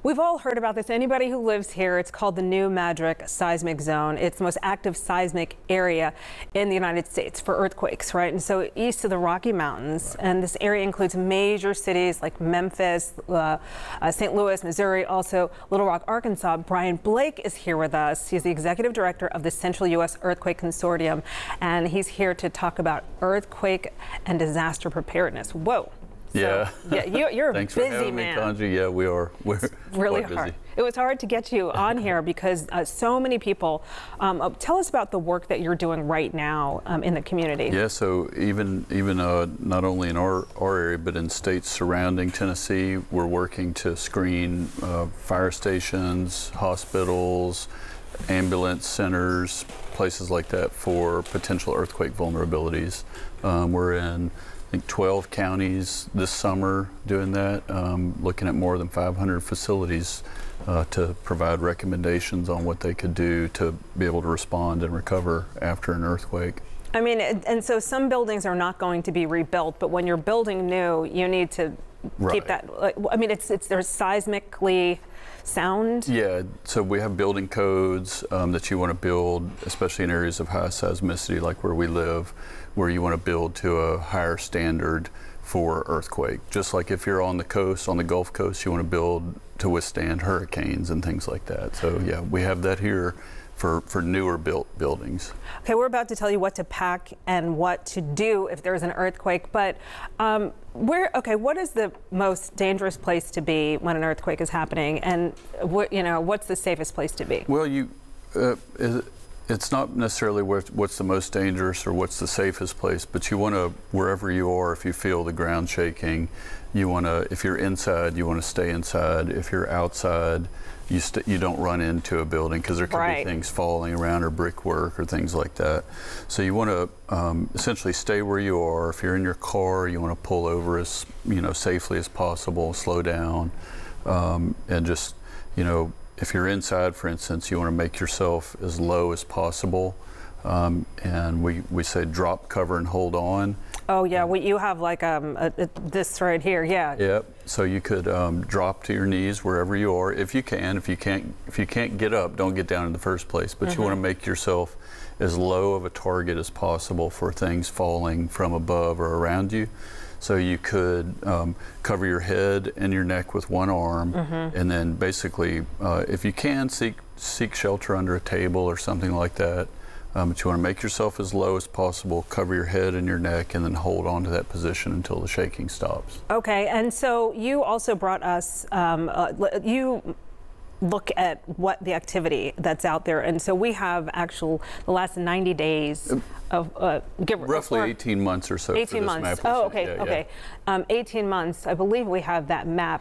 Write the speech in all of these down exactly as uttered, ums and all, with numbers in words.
We've all heard about this. Anybody who lives here, it's called the New Madrid Seismic Zone. It's the most active seismic area in the United States for earthquakes, right? And so east of the Rocky Mountains, right. And this area includes major cities like Memphis, uh, uh, Saint Louis, Missouri, also Little Rock, Arkansas. Brian Blake is here with us. He's the executive director of the Central U S Earthquake Consortium, and he's here to talk about earthquake and disaster preparedness. Whoa. So, yeah, yeah, you, you're a Thanks busy for having man. me, Kanji. Yeah, we are. We're really quite hard. busy. It was hard to get you on here because uh, so many people. Um, uh, tell us about the work that you're doing right now um, in the community. Yeah, so even even uh, not only in our our area, but in states surrounding Tennessee, we're working to screen uh, fire stations, hospitals, ambulance centers, places like that for potential earthquake vulnerabilities. Um, we're in I think twelve counties this summer doing that, um, looking at more than five hundred facilities uh, to provide recommendations on what they could do to be able to respond and recover after an earthquake. I mean, and so some buildings are not going to be rebuilt, but when you're building new, you need to Right. keep that. I mean, it's it's there's seismically sound. Yeah, so we have building codes um, that you want to build, especially in areas of high seismicity like where we live, where you want to build to a higher standard for earthquake. Just like if you're on the coast, on the Gulf Coast, you want to build to withstand hurricanes and things like that. So yeah, we have that here for, for newer built buildings. Okay, we're about to tell you what to pack and what to do if there's an earthquake, but um, where, okay, what is the most dangerous place to be when an earthquake is happening, and what, you know, what's the safest place to be? Well, you, uh, is, it's not necessarily where, what's the most dangerous or what's the safest place, but you want to, wherever you are, if you feel the ground shaking, you want to, if you're inside, you want to stay inside. If you're outside, you st you don't run into a building because there could right. be things falling around or brickwork or things like that. So you want to um, essentially stay where you are. If you're in your car, you want to pull over as you know safely as possible, slow down, um, and just you know if you're inside, for instance, you want to make yourself as low as possible. Um, and we, we say drop, cover, and hold on. Oh yeah, well, you have like um, a, a, this right here, yeah. Yep. So you could um, drop to your knees wherever you are, if you can. If you can't, if you can't get up, don't get down in the first place. But mm-hmm. you want to make yourself as low of a target as possible for things falling from above or around you. So you could um, cover your head and your neck with one arm, mm-hmm. and then basically, uh, if you can, seek seek shelter under a table or something like that. Um, but you want to make yourself as low as possible, cover your head and your neck, and then hold on to that position until the shaking stops. Okay, and so you also brought us, um, uh, you look at what the activity that's out there, and so we have actual the last ninety days of uh, give, roughly or, eighteen months or so. eighteen for this months. map. Oh, okay, yeah, okay. Yeah. Um, eighteen months. I believe we have that map,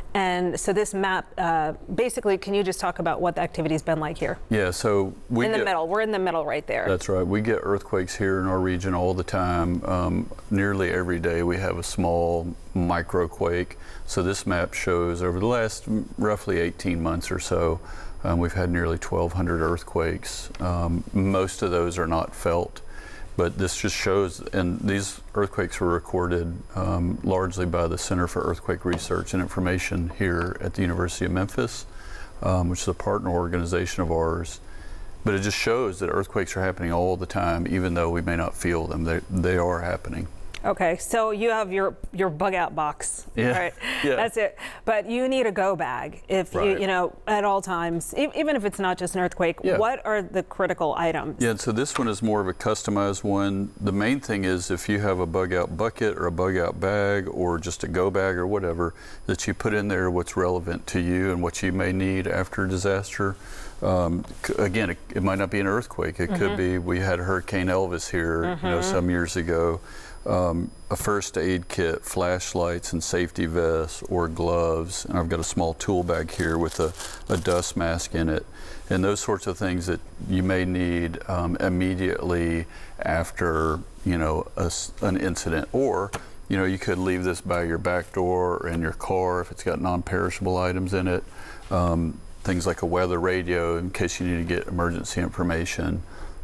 and so this map uh, basically. Can you just talk about what the activity's been like here? Yeah. So we in the get, middle. We're in the middle right there. That's right. We get earthquakes here in our region all the time. Um, nearly every day we have a small microquake. So this map shows over the last roughly eighteen months or so. Um, we've had nearly twelve hundred earthquakes. Um, most of those are not felt, but this just shows, and these earthquakes were recorded um, largely by the Center for Earthquake Research and Information here at the University of Memphis, um, which is a partner organization of ours. But it just shows that earthquakes are happening all the time, even though we may not feel them. They, they are happening. Okay, so you have your your bug out box, yeah. right? Yeah. That's it. But you need a go bag if right. you you know at all times, e even if it's not just an earthquake. Yeah. What are the critical items? Yeah, so this one is more of a customized one. The main thing is if you have a bug out bucket or a bug out bag or just a go bag or whatever, that you put in there what's relevant to you and what you may need after a disaster. Um, again, it, it might not be an earthquake. It mm-hmm. could be, we had Hurricane Elvis here mm-hmm. you know, some years ago. Um, a first aid kit, flashlights and safety vests or gloves, and I've got a small tool bag here with a, a dust mask in it, and those sorts of things that you may need um, immediately after you know a, an incident, or you know you could leave this by your back door or in your car if it's got non-perishable items in it. Um, things like a weather radio in case you need to get emergency information.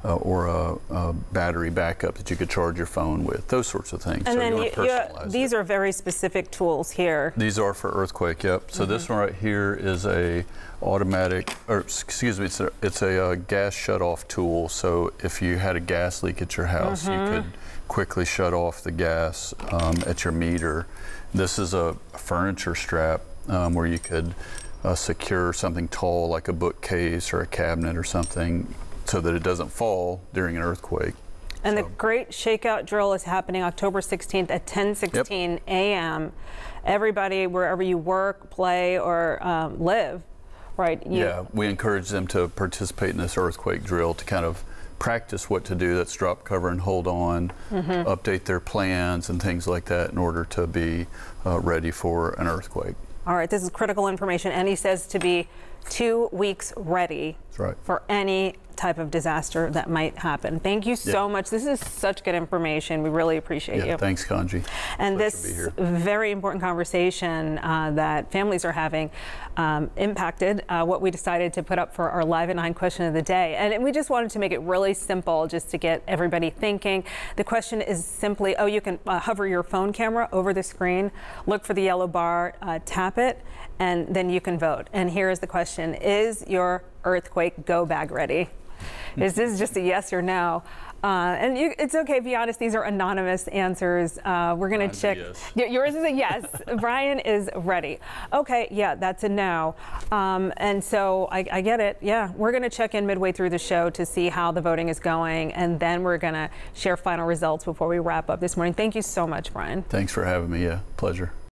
uh, or a, a battery backup that you could charge your phone with, those sorts of things. And so then you, you, want to you, personalize these it. are very specific tools here. These are for earthquake, yep. So mm-hmm. this one right here is a automatic, or excuse me, it's a, it's a uh, gas shut-off tool. So if you had a gas leak at your house, mm-hmm. you could quickly shut off the gas um, at your meter. This is a furniture strap um, where you could uh, secure something tall like a bookcase or a cabinet or something so that it doesn't fall during an earthquake. And so. The Great Shakeout Drill is happening October sixteenth at ten sixteen yep. a m Everybody, wherever you work, play, or um, live, right? You yeah, we encourage them to participate in this earthquake drill to kind of practice what to do. That's drop, cover, and hold on, mm-hmm. update their plans and things like that in order to be uh, ready for an earthquake. All right, this is critical information, and he says to be two weeks ready That's right. for any type of disaster that might happen. Thank you so yeah. much. This is such good information. We really appreciate yeah, you. Thanks, Kanji. And this very important conversation uh, that families are having um, impacted uh, what we decided to put up for our Live at nine question of the day. And we just wanted to make it really simple just to get everybody thinking. The question is simply, oh, you can uh, hover your phone camera over the screen, look for the yellow bar, uh, tap it, and then you can vote. And here is the question: is your earthquake go bag ready? Is this just a yes or no? Uh, and you, it's okay, be honest, these are anonymous answers. Uh, we're going to check. Yes. Yours is a yes. Brian is ready. Okay, yeah, that's a no. Um, and so I, I get it. Yeah, we're going to check in midway through the show to see how the voting is going, and then we're going to share final results before we wrap up this morning. Thank you so much, Brian. Thanks for having me. Yeah, pleasure.